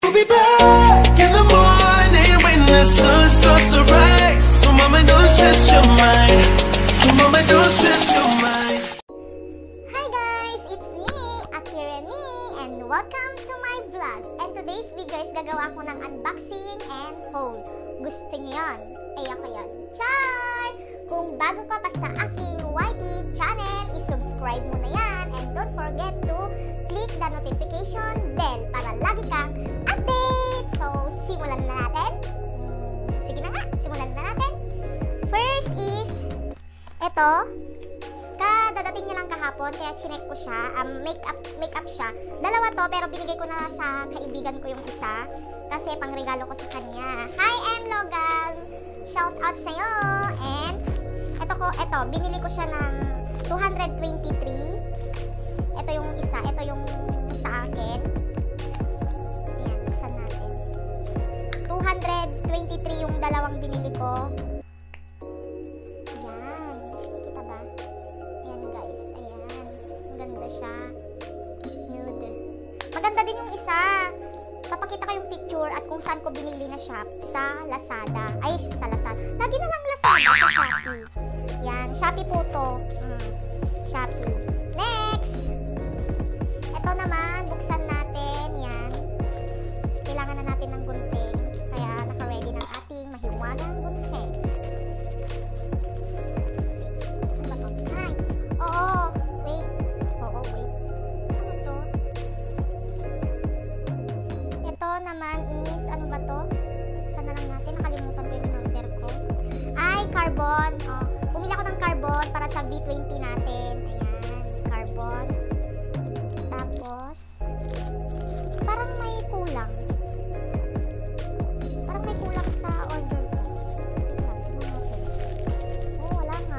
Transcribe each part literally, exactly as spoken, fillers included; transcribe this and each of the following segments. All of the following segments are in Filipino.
We'll be back in the morning when the sun starts to rise. So mama, don't stress your mind. So mama, don't stress your mind. Hi guys, it's me, Akira Me, and welcome to my vlog. And today's video is gagawa ko ng unboxing and haul. Gusto niyo yan? Ay ako yan. Char! Kung bago ka pa sa aking Y T channel, i-subscribe mo na yan. And don't forget to click the notification bell para lagi kang update. So, simulan na natin. Hmm, sige na nga, simulan na natin. First is, eto. Kadadating niya lang kahapon, kaya chinek ko siya. Um, makeup, makeup siya. Dalawa to, pero binigay ko na sa kaibigan ko yung isa. Kasi pangregalo ko sa kanya. Hi, M. Logan! Shout out sa'yo! And, eto ko, eto, binili ko siya ng two hundred twenty-three. Ito yung isa, ito yung sa akin. Ayan, buksan natin. two hundred twenty-three yung dalawang binili ko. Ayan, kita ba? Ayan guys, ayan. Maganda siya. Nude. Maganda din yung isa. Papakita ko yung picture at kung saan ko binili na shop sa Lazada. Ay, sa Lazada. Lagi na lang Lazada sa Shopee. Yan, Shopee po to. Hmm. Shopee. Next! Ito naman, buksan natin. Yan. Kailangan na natin ng gunting. Kaya naka-ready ng ating mahiwagang gunting. Ano ba ito? Hi! Oo! Wait. Oo, wait. Ano to? Ito naman is, ano ba to? Buksan na lang natin. Nakalimutan ko yung in-order ko. Ay, carbon. Oh. Bumili ako ng carbon para sa B twenty natin. Ayan, carbon. Tapos, parang may kulang. Parang may kulang sa order ko. Tignan, tignan natin. Oh, wala nga.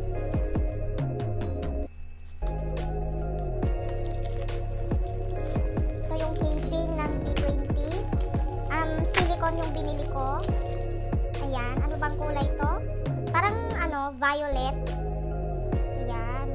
Ito yung casing ng B twenty. Um, silicone yung binili ko. Ayan, ano bang kulay to? Parang ano, violet. Ayan.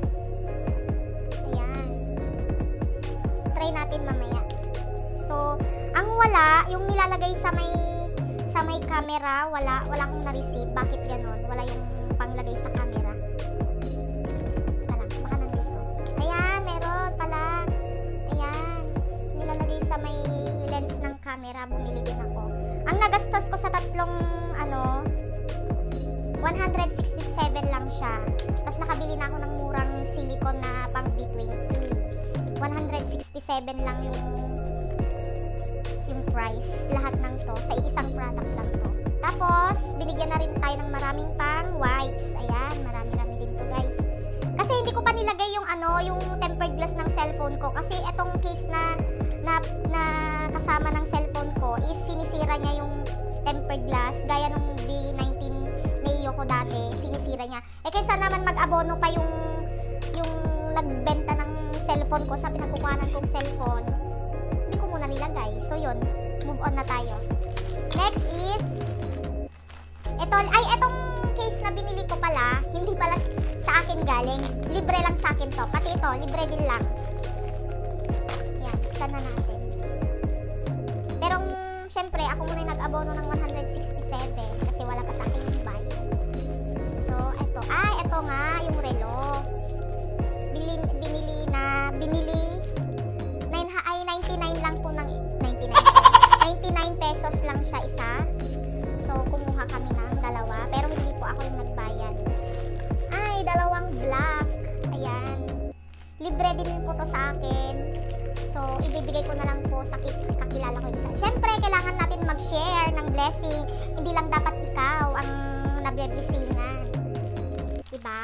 Ayan. Try natin mamaya. So, ang wala, yung nilalagay sa may sa may camera, wala, wala akong na-receive. Bakit ganon? Wala yung panglagay sa camera. Wala, baka nandito. Ayan, meron pala. Ayan. Nilalagay sa may lens ng camera, bumili din ako. Ang nagastos ko sa tatlong, ano, one hundred sixty-seven lang siya. Tapos nakabili na ako ng murang silicone na pang B twenty. one hundred sixty-seven lang yung yung price. Lahat ng to. Sa isang product lang to. Tapos, binigyan na rin tayo ng maraming pang wipes. Ayan, marami-rami din to guys. Kasi hindi ko pa nilagay yung ano, yung tempered glass ng cellphone ko. Kasi etong case na na, na kasama ng cellphone ko is sinisira niya yung tempered glass. Gaya nung B nineteen Neo ko dati, sinisira niya. Eh kaysa naman mag-abono pa yung yung nagbenta ng cellphone ko sa pinagkukuhanan kong cellphone, hindi ko muna nilagay. So yun, move on na tayo. Next is ito, ay etong case na binili ko pala, hindi pala sa akin galing. Libre lang sa akin to. Pati ito, libre din lang. Yan, buksan na natin. Pero syempre, ako muna yung nag-abono ng one hundred sixty-seven kasi wala pa sa akin yung bayad. So, eto. Ah, eto nga, yung relo. Bili, binili na, binili. nine, ay, ninety-nine lang po ng, ninety-nine. ninety-nine pesos lang siya isa. So, kumuha kami ng dalawa. Pero hindi po ako yung nagbayad. Ay, dalawang black. Ayan. Libre din po to sa akin. So, ibibigay ko na lang po sa kakilala ko isa. Siyempre, kailangan natin mag-share ng blessing. Hindi lang dapat ikaw ang nablesingan. Diba?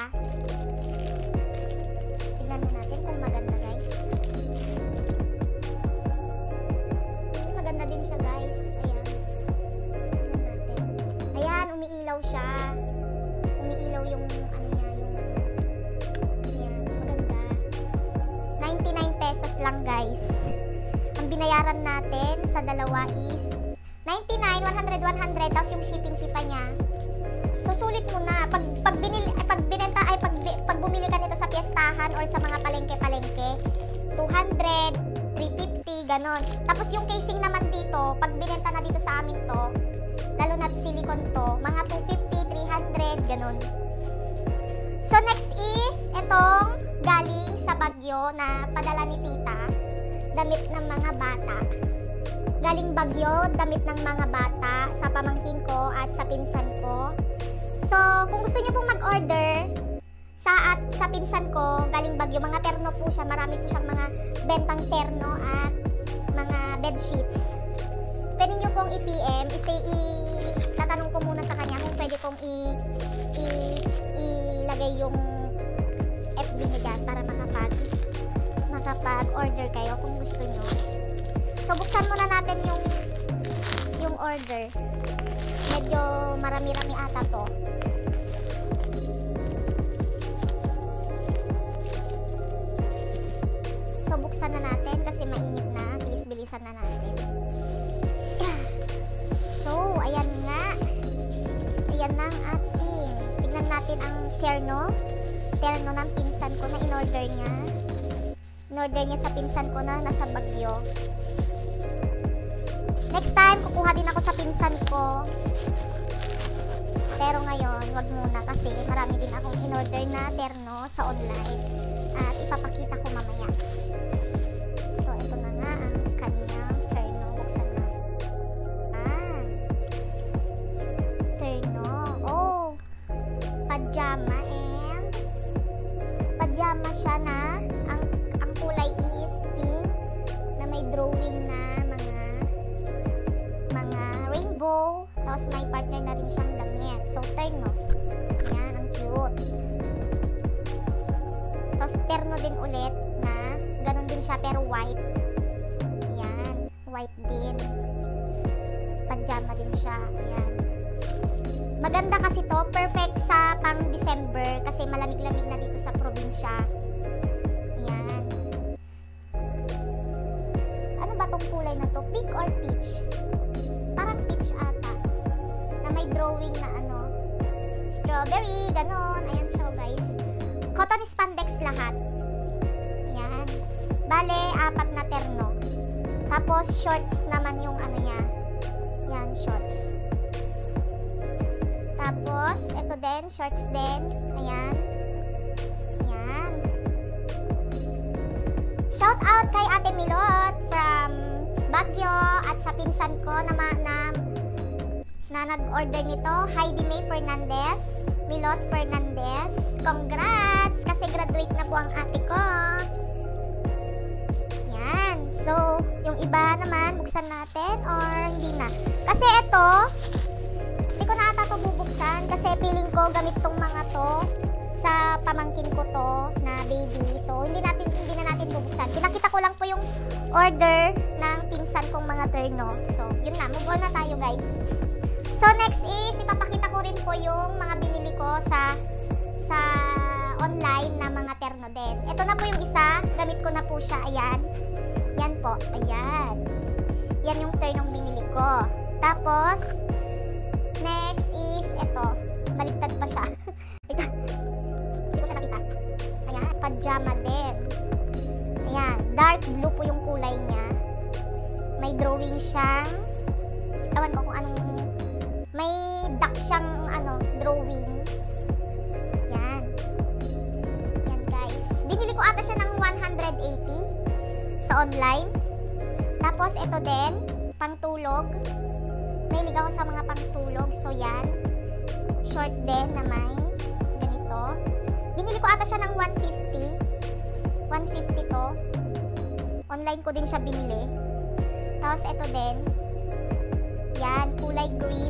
Tignan mo natin kung maganda guys. Maganda din siya guys. Ayan. Tignan natin. Ayan, umiilaw siya. Umiilaw yung ano niya, yung ayan, maganda. ninety-nine pesos lang guys. Ang binayaran natin sa dalawa is ninety-nine, one hundred, one hundred, tapos yung shipping fee pa niya. So, sulit mo na. Pag, pag, binili, pag binenta, ay pag, pag bumili ka nito sa piyestahan or sa mga palengke-palengke, two hundred, three fifty, ganon. Tapos yung casing naman dito, pag binenta na dito sa amin to, lalo na silicone to, mga two fifty, three hundred, ganon. So next is, itong galing sa Baguio na padala ni tita, damit ng mga bata. Galing Baguio, damit ng mga bata sa pamangkin ko at sa pinsan ko. So, kung gusto niyo pong mag-order sa at sa pinsan ko, galing Baguio, mga terno po siya, marami po siyang mga bentang terno at mga bed sheets. Pwede niyo pong i-P M, i-say, i-tatanong ko muna sa kanya kung pwede kong i- i- ilagay yung F B niya dyan para makapag makapag-order kayo kung gusto niyo. So, buksan muna natin yung yung order. Medyo marami-rami ata to. So, buksan na natin kasi mainit na. Bilis-bilisan na natin. So, ayan nga. Ayan na ang ating. Tignan natin ang terno. Terno ng pinsan ko na in-order niya. In-order niya sa pinsan ko na nasa Baguio. Next time, kukuha din ako sa pinsan ko. Pero ngayon, wag muna kasi marami din akong in-order na terno sa online. At ipapakita ko mamaya. So, ito na nga ang kanyang terno. Buksan na. Ah. Terno. Oh. Pajama and pajama siya na. Ang, ang kulay is pink na may drawing na tapos may partner na rin siyang damit. So, terno. Yan, ang cute. Tapos, terno din ulit na ganun din siya pero white. Yan, white din. Pajama din siya. Yan. Maganda kasi to. Perfect sa pang December kasi malamig-lamig na dito sa probinsya. Yan. Ano ba tong kulay na to? Pink or peach? Parang peach ata. Na may drawing na ano. Strawberry, ganon. Ayan siya guys. Cotton spandex lahat. Ayan. Bale, apat na terno. Tapos, shorts naman yung ano niya. Yan, shorts. Tapos, ito din, shorts din. Ayan. Ayan. Shout out kay Ate Milot from Baguio at sa pinsan ko na, na, na nag-order nito, Heidi May Fernandez, Milot Fernandez. Congrats! Kasi graduate na po ang ate ko. Yan. So, yung iba naman, buksan natin or hindi na. Kasi ito, hindi ko na ata ito bubuksan kasi feeling ko gamit tong mga to sa pamangkin ko to na baby. So, hindi natin hindi na natin bubuksan. Pinakita ko lang po yung order ng pinsan kong mga terno. So, yun na. Move on na tayo, guys. So, next is, ipapakita ko rin po yung mga binili ko sa sa online na mga terno din. Ito na po yung isa. Gamit ko na po siya. Ayan. Yan po. Ayan. Yan yung ternong binili ko. Tapos, next is, ito. Baliktad pa siya. Hindi ko siya nakita. Ayan. Pajama din. Ayan. Dark blue po yung kulay niya. May drawing siyang, ewan ko kung anong, may duck siyang, ano, drawing. Yan. Yan, guys. Binili ko ata siya ng one hundred eighty sa online. Tapos, ito din, pangtulog. Mahilig ako sa mga pangtulog. So, yan. Short din na may ganito. Binili ko ata siya ng one fifty. one fifty to. Online ko din siya binili. Tapos, ito din. Yan, kulay green.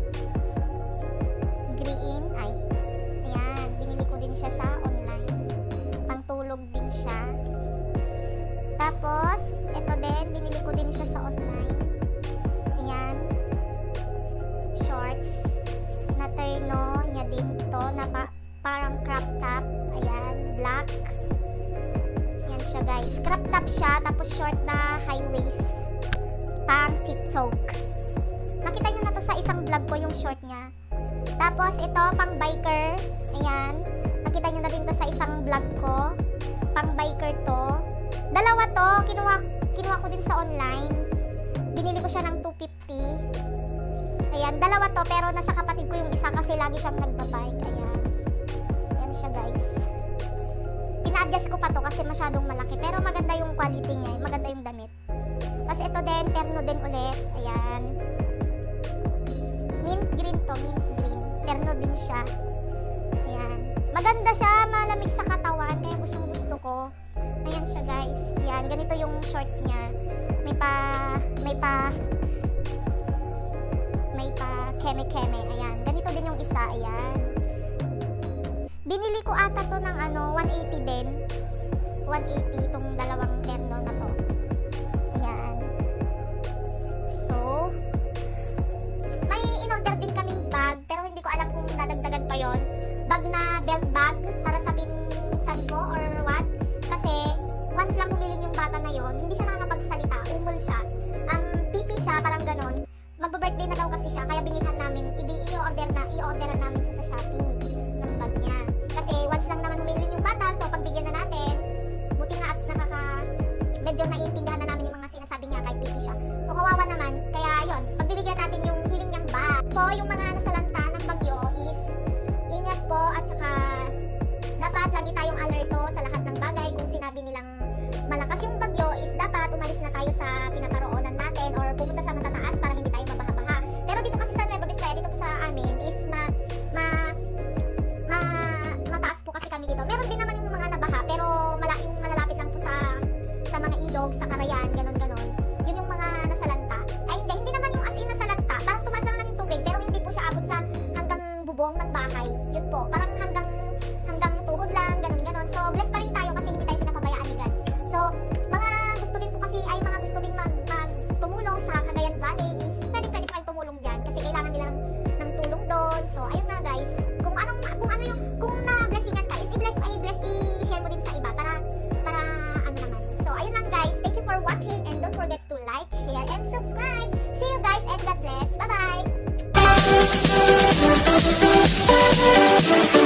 Green. Ay. Ayan, binili ko din siya sa online. Pangtulog din siya. Tapos, ito din, binili ko din siya sa online. Ayan. Shorts. Na terno niya din to, na pa parang crop top. Ayan, black. Ayan siya, guys. Crop top siya, tapos short na high waist. Pang TikTok. Nakita nyo na to sa isang vlog ko, yung short niya. Tapos, ito, pang biker. Ayan. Nakita nyo na din to sa isang vlog ko. Pang biker to. Dalawa to, kinuha, kinuha ko din sa online. Binili ko siya ng two fifty. Ayan, dalawa to, pero nasa kapatid ko yung isa kasi lagi siyang nagbabike. Ayan. Ayan siya, guys. Pina-adjust ko pa to kasi masyadong malaki. Pero maganda yung quality niya. Maganda yung damit. Tapos ito din, terno din ulit. Ayan. Mint green to, mint green. Terno din siya. Ayan. Maganda siya, malamig sa katawan. Kaya gustong gusto ko. Ayan siya, guys. Ayan, ganito yung short niya. May pa, may pa, may pa keme-keme. Ayan. Ganito din yung isa. Ayan. Binili ko ata to ng ano, one eighty din. one eighty itong dalawang terno na to. Ayan. So, may in-order din kaming bag, pero hindi ko alam kung dadagdagan pa yon. Bag na belt bag para sa pinsan ko or what. Kasi, once lang humilin yung bata na yon, hindi siya nakakapagsalita. Umul siya. Um, pipi siya, parang ganon. Magbo-birthday na daw kasi siya, kaya binilhan namin, i-order na, i-orderan namin siya sa Shopee ng bag niya. Kasi once lang naman humilin yung bata, so pagbigyan na natin, buti nga at nakaka, medyo naiintindihan na namin yung mga sinasabi niya kahit pipi siya. So kawawa naman, kaya yun, pagbibigyan natin yung hiling niyang bag. Po, yung mga nasalanta ng bagyo is, ingat po at saka, dapat lagi tayong alerto sa lahat ng bagay. Kung sinabi nilang malakas yung bagyo is dapat umalis na tayo sa pinaparoonan natin or pumunta sa matataas para hindi tayo mabaha-baha. Pero dito kasi sa Nueva Vizcaya, dito po sa amin is ma, ma, ma, mataas po kasi kami dito. Meron din naman yung mga nabaha pero malaking malalapit lang po sa sa mga ilog, sa Karayan, ganon-ganon. Yun yung mga nasalanta. Ay hindi, hindi naman yung as in nasalanta. Parang tumaas lang lang yung tubig pero hindi po siya abot sa hanggang bubong ng bahay. Yun po, parang hanggang hanggang tuhod lang, ganon-ganon. So bless pa rin tayo kasi hindi tayo pinapabayaan ni God. So mga gusto din po kasi ay mga gusto din mag, mag tumulong sa Cagayan Valley is pwede pwede pa tumulong dyan kasi kailangan nila ng, ng tulong doon. So ayun na guys, kung anong kung ano yung kung na-blessingan ka is i-bless ay bless i-share mo din sa iba para para ano naman. So ayun lang guys, thank you for watching and don't forget to like, share and subscribe. See you guys and God bless. Bye bye.